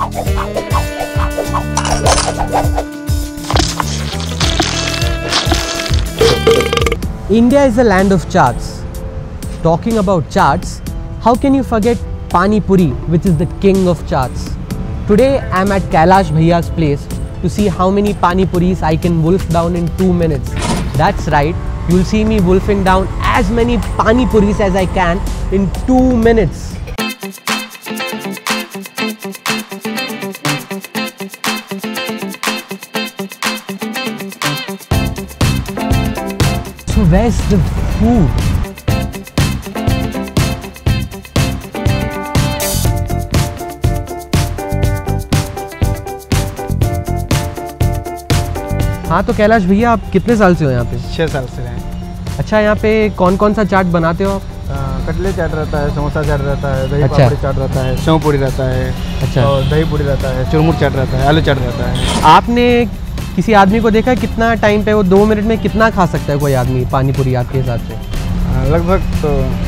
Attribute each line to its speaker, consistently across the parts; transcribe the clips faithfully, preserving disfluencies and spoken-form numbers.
Speaker 1: India is a land of chaats. Talking about chaats, how can you forget Pani Puri, which is the king of chaats? Today I am at Kailash Bhaiya's place to see how many Pani Puris I can wolf down in two minutes. That's right, you'll see me wolfing down as many Pani Puris as I can in two minutes. So where's the food? हाँ तो कैलाश भैया आप कितने साल से हो यहाँ पे?
Speaker 2: छः साल से हैं।
Speaker 1: अच्छा, यहाँ पे कौन कौन सा चाट बनाते हो आप?
Speaker 2: कटले चाट रहता है, समोसा चाट रहता है, दही
Speaker 1: अच्छा।
Speaker 2: पापड़ी चाट रहता है, सेव पूड़ी रहता है,
Speaker 1: अच्छा।
Speaker 2: और दही पूड़ी रहता है, चुरमुर चाट रहता है, आलू चाट रहता है।
Speaker 1: आपने किसी आदमी को देखा कितना टाइम पे वो दो मिनट में कितना खा सकता है कोई आदमी पानी पूरी आपके हिसाब से?
Speaker 2: लगभग तो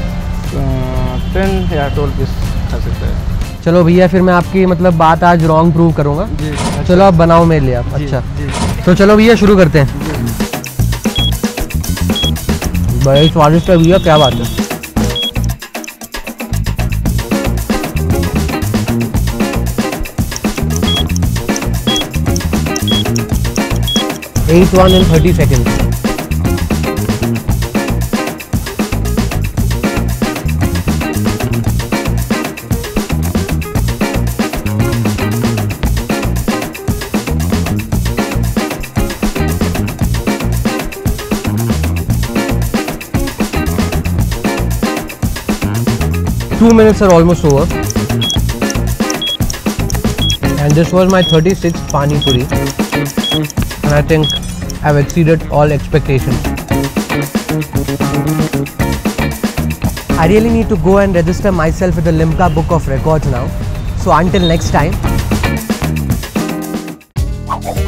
Speaker 2: टेन या ट्वेल्व पीस खा सकता है।
Speaker 1: चलो भैया, फिर मैं आपकी मतलब बात आज रॉन्ग प्रूव करूँगा।
Speaker 2: जी अच्छा।
Speaker 1: चलो आप बनाओ मेरे लिए आप।
Speaker 2: जी,
Speaker 1: अच्छा
Speaker 2: जी।
Speaker 1: तो चलो भैया शुरू करते हैं। बड़े स्वादिष्ट है भैया, क्या बात है। Eight one in thirty seconds. Two minutes are almost over, and this was my thirty-sixth Pani Puri, and I think I've exceeded all expectations. I really need to go and register myself with the Limca Book of Records now. So until next time.